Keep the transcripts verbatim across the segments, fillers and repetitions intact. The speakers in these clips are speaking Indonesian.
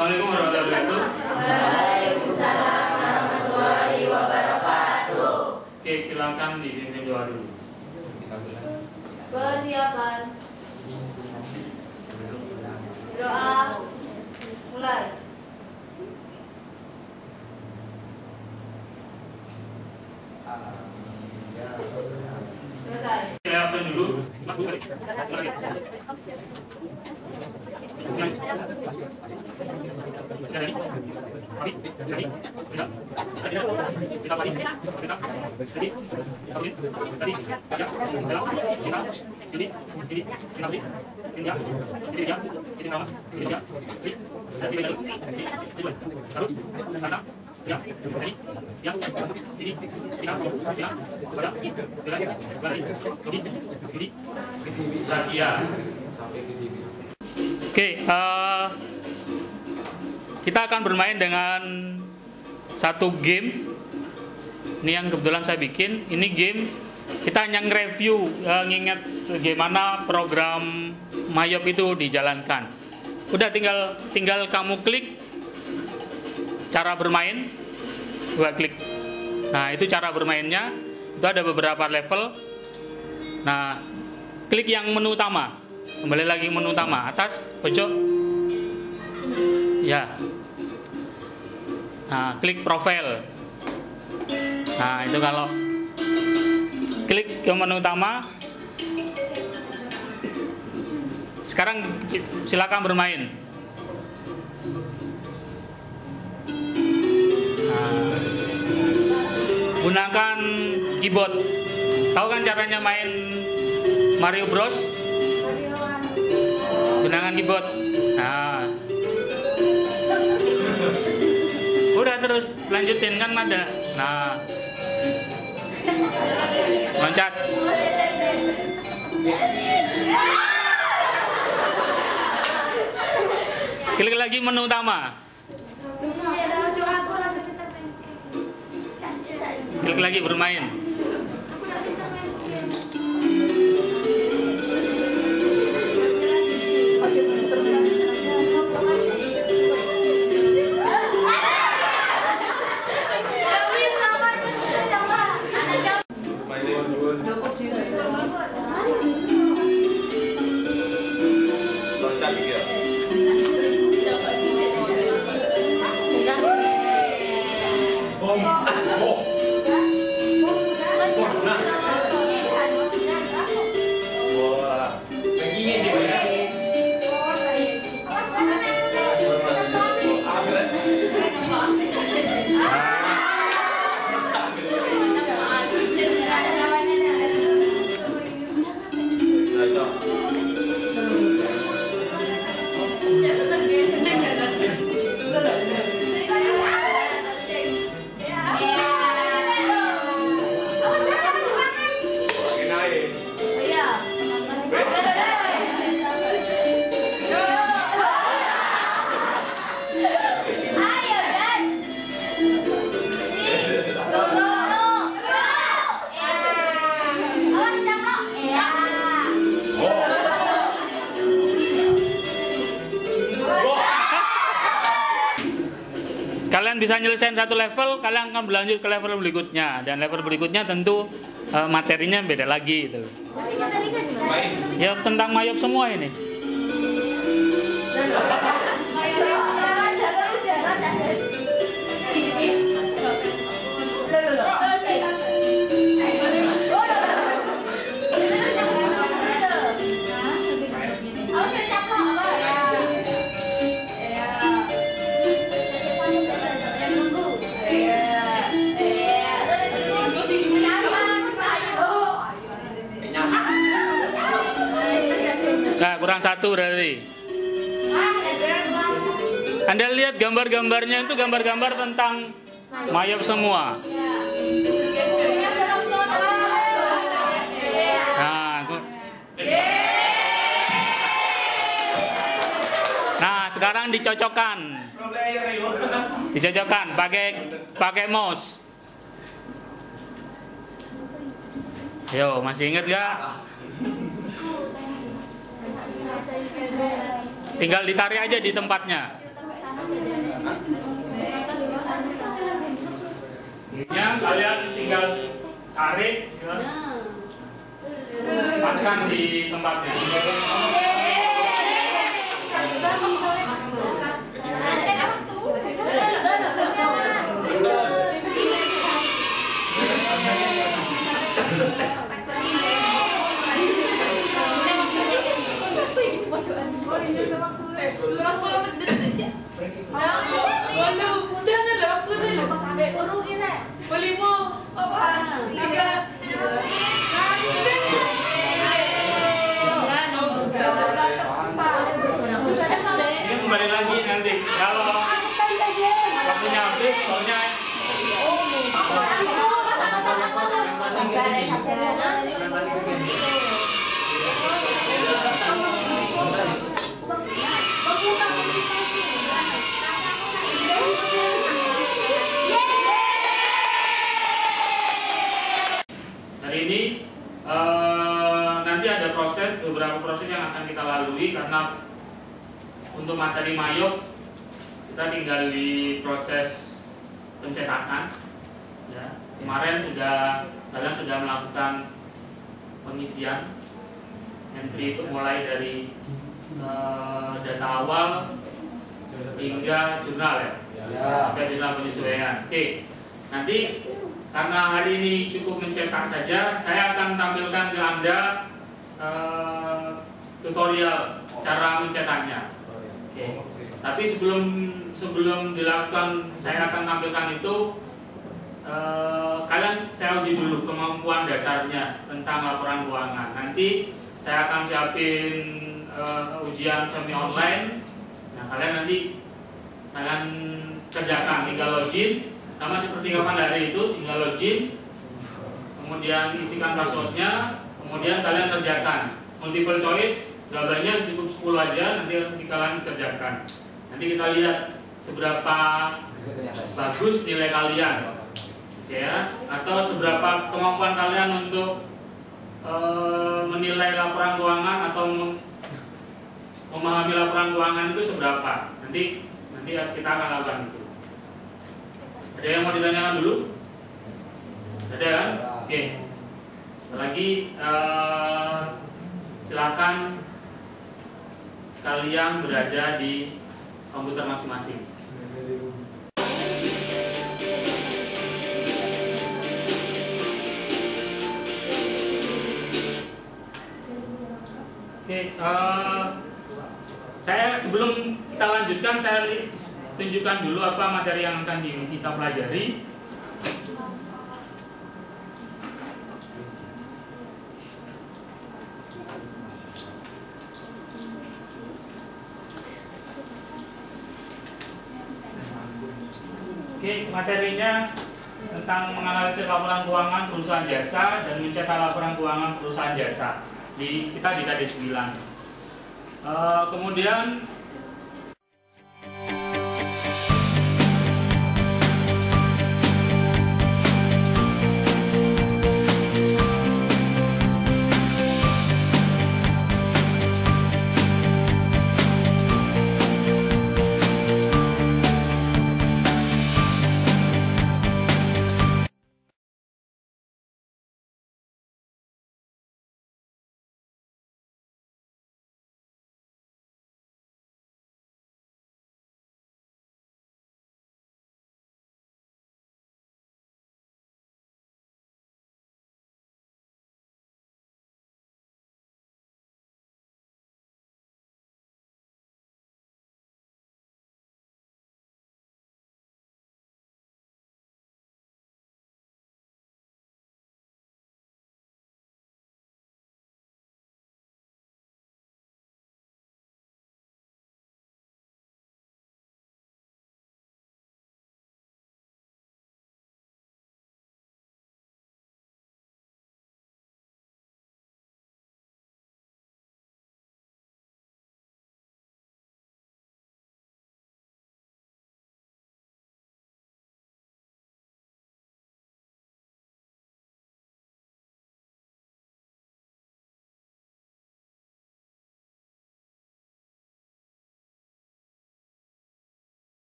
Assalamualaikum warahmatullahi wabarakatuh. Waalaikumsalam warahmatullahi wabarakatuh. Oke, silakan dipimpin doa dulu. Persiapan. Doa. Mulai. Selesai. Saya absen dulu. Oke, uh, kita akan bermain dengan satu game. Ini yang kebetulan saya bikin. Ini game kita hanya nge-review, uh, nginget bagaimana program Mayop itu dijalankan. Udah tinggal tinggal kamu klik cara bermain, dua klik. Nah, itu cara bermainnya. Itu ada beberapa level. Nah, klik yang menu utama. Kembali lagi menu utama, atas pojok. Ya. Nah, klik profil. Nah, itu kalau klik ke menu utama. Sekarang silakan bermain. Nah, gunakan keyboard. Tahu kan caranya main Mario Bros? Gunakan keyboard. Nah, udah terus lanjutin kan ada. Nah, loncat. Klik lagi menu utama. Klik lagi bermain. Kalian bisa nyelesain satu level, kalian akan berlanjut ke level berikutnya, dan level berikutnya tentu uh, materinya beda lagi gitu. Ya tentang Mayop semua ini. Nah, kurang satu berarti. Anda lihat gambar-gambarnya itu gambar-gambar tentang Mayop semua. Nah, nah sekarang dicocokkan, dicocokkan pakai pakai mouse. Yo, masih ingat gak? Tinggal ditarik aja di tempatnya. Gamenya kalian tinggal tarik, ya. Paskan di tempatnya. Ini kembali lagi nanti kalau waktunya habis, pokoknya hari ini uh, nanti ada proses, beberapa proses yang akan kita lalui karena untuk materi mayop kita tinggal di proses pencetakan. Ya. Kemarin sudah kalian sudah melakukan pengisian entry itu mulai dari uh, data awal hingga jurnal ya, ya. Sampai jurnal penyesuaian. Oke, nanti karena hari ini cukup mencetak saja, saya akan tampilkan ke Anda uh, tutorial cara mencetaknya. Oke. Tapi sebelum sebelum dilakukan, saya akan tampilkan itu. Uh, kalian saya uji dulu kemampuan dasarnya tentang laporan keuangan. Nanti saya akan siapin uh, ujian semi online. Nah, kalian nanti kalian kerjakan, tinggal login sama seperti kapan hari itu, tinggal login, kemudian isikan passwordnya, kemudian kalian kerjakan multiple choice, jawabannya cukup sepuluh aja, nanti kalian kerjakan. Nanti kita lihat seberapa bagus nilai kalian, ya, atau seberapa kemampuan kalian untuk e, menilai laporan keuangan atau memahami laporan keuangan itu seberapa. Nanti nanti kita akan lakukan itu. Ada yang mau ditanyakan dulu? Ada kan? Oke. Lagi eh, silakan kalian berada di komputer masing-masing. Oke, uh, saya sebelum kita lanjutkan, saya tunjukkan dulu apa materi yang akan kita pelajari. Oke, materinya tentang menganalisis laporan keuangan perusahaan jasa dan mencetak laporan keuangan perusahaan jasa. Di kita di K D sembilan. Uh, kemudian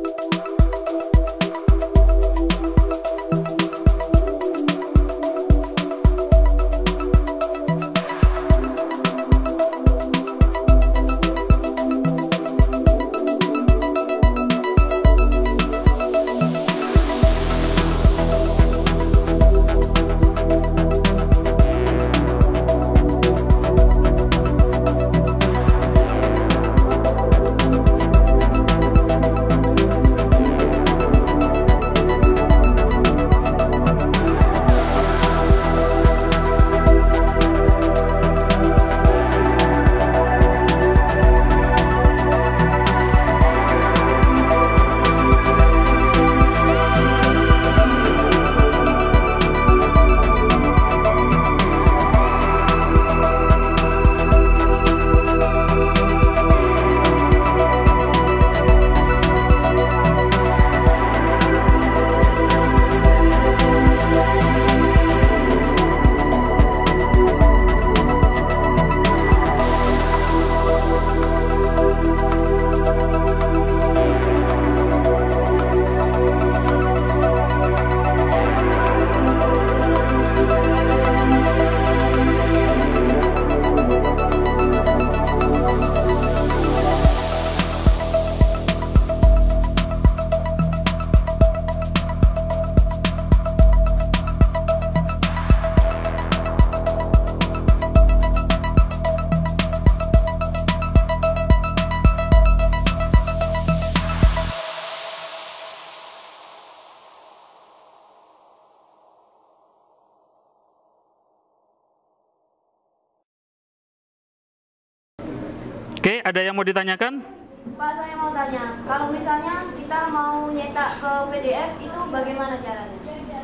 Oke, ada yang mau ditanyakan? Pak, saya mau tanya, kalau misalnya kita mau nyetak ke P D F itu bagaimana caranya?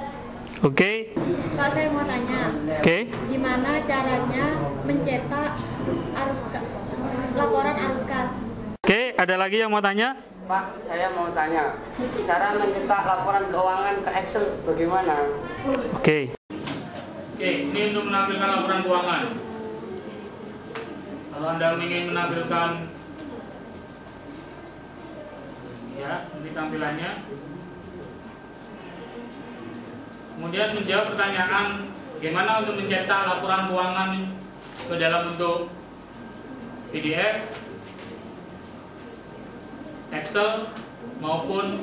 Oke. Pak, saya mau tanya. Oke. Gimana caranya mencetak arus ka- laporan arus kas? Oke, ada lagi yang mau tanya? Pak, saya mau tanya, cara mencetak laporan keuangan ke Excel bagaimana? Oke. Oke, ini untuk menampilkan laporan keuangan. Kalau Anda ingin menampilkan, ya, ini tampilannya. Kemudian menjawab pertanyaan, bagaimana untuk mencetak laporan keuangan ke dalam bentuk P D F, Excel, maupun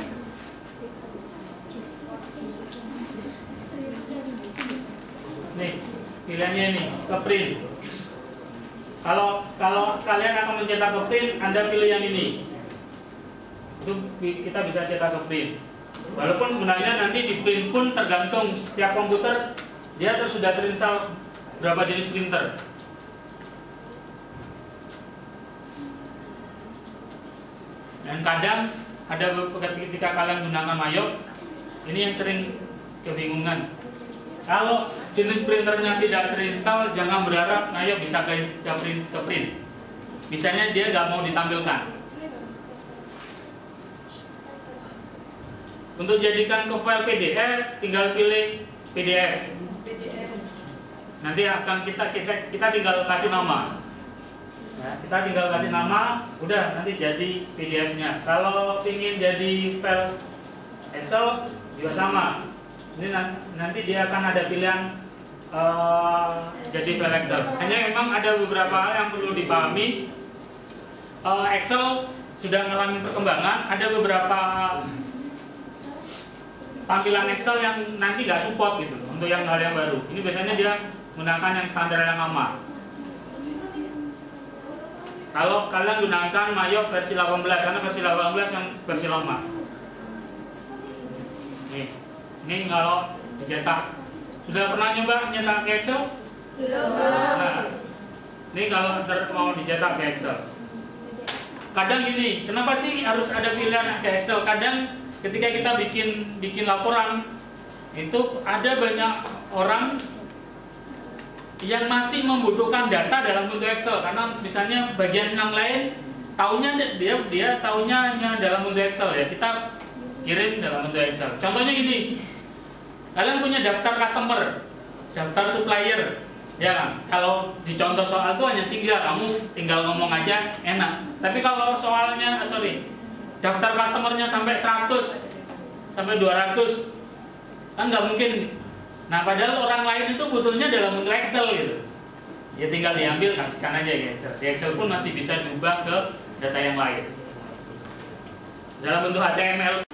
nih pilihannya ini ke print. Kalau kalau kalian akan mencetak ke print, Anda pilih yang ini. Itu kita bisa cetak ke print. Walaupun sebenarnya nanti di print pun tergantung setiap komputer dia terus sudah terinstall berapa jenis printer. Dan kadang ada ketika kalian gunakan Mayop, ini yang sering kebingungan. Kalau jenis printernya tidak terinstall, jangan berharap Mayop bisa ke print, ke print. Misalnya dia nggak mau ditampilkan. Untuk jadikan ke file P D F, tinggal pilih P D F. Nanti akan kita kita, kita tinggal kasih nama. Ya, kita tinggal kasih nama, udah nanti jadi P D F-nya. Kalau ingin jadi file Excel juga sama. Ini nanti dia akan ada pilihan uh, jadi file Excel. Hanya memang ada beberapa hal yang perlu dipahami. Uh, Excel sudah mengalami perkembangan. Ada beberapa tampilan Excel yang nanti nggak support gitu untuk yang hal yang baru. Ini biasanya dia menggunakan yang standar yang lama. Kalau kalian gunakan Mayop versi delapan belas, karena versi delapan belas yang versi lama. Nih, ini kalau dicetak, sudah pernah nyoba nyetak ke Excel? Belum. Nah, ini kalau mau dicetak ke Excel. Kadang gini, kenapa sih harus ada pilihan ke Excel? Kadang ketika kita bikin bikin laporan, itu ada banyak orang yang masih membutuhkan data dalam bentuk Excel, karena misalnya bagian yang lain taunya dia dia taunya hanya dalam bentuk Excel ya, kita kirim dalam bentuk Excel. Contohnya gini, kalian punya daftar customer, daftar supplier, ya kalau di contoh soal itu hanya tiga, kamu tinggal ngomong aja enak. Tapi kalau soalnya sorry daftar customernya sampai seratus, sampai dua ratus, kan nggak mungkin. Nah, padahal orang lain itu butuhnya dalam bentuk Excel gitu. Ya tinggal diambil, kasihkan aja di Excel. Di Excel pun masih bisa diubah ke data yang lain. Dalam bentuk H T M L.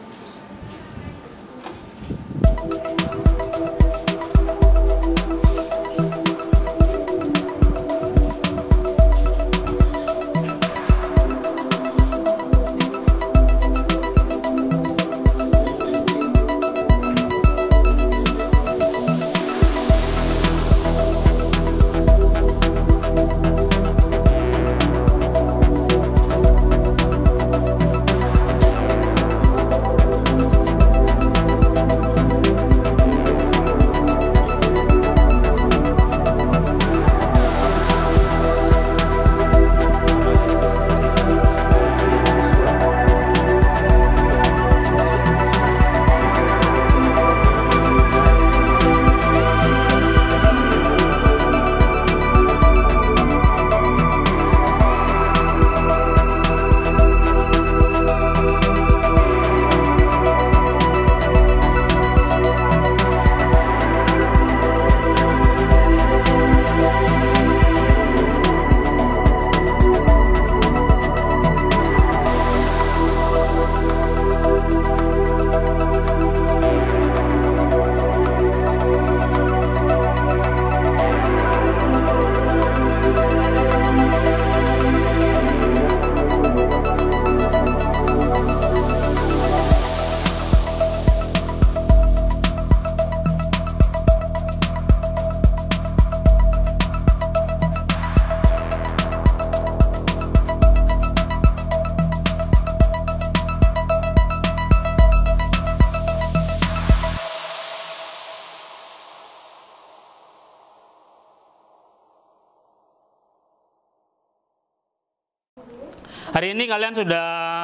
Hari ini kalian sudah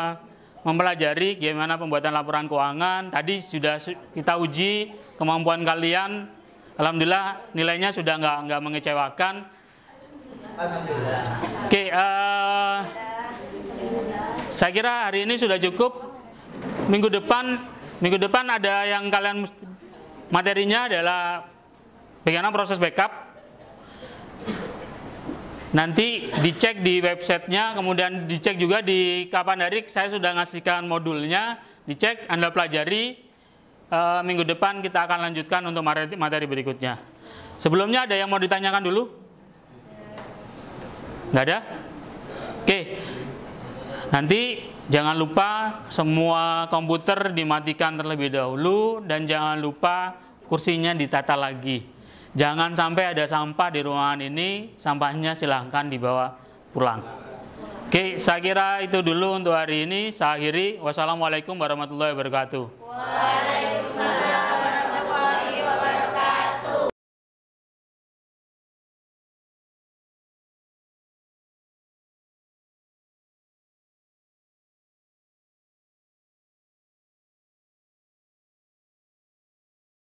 mempelajari bagaimana pembuatan laporan keuangan. Tadi sudah kita uji kemampuan kalian. Alhamdulillah nilainya sudah nggak nggak mengecewakan. Alhamdulillah. Oke, uh, saya kira hari ini sudah cukup. Minggu depan, minggu depan ada yang kalian materinya adalah bagaimana proses backup. Nanti dicek di websitenya, kemudian dicek juga di Kapandarik. Saya sudah ngasihkan modulnya, dicek, Anda pelajari. E, minggu depan kita akan lanjutkan untuk materi, materi berikutnya. Sebelumnya ada yang mau ditanyakan dulu? Nggak ada? Oke. Nanti jangan lupa semua komputer dimatikan terlebih dahulu dan jangan lupa kursinya ditata lagi. Jangan sampai ada sampah di ruangan ini, sampahnya silahkan dibawa pulang. Oke, saya kira itu dulu untuk hari ini. Saya akhiri. Wassalamualaikum warahmatullahi wabarakatuh. Waalaikumsalam.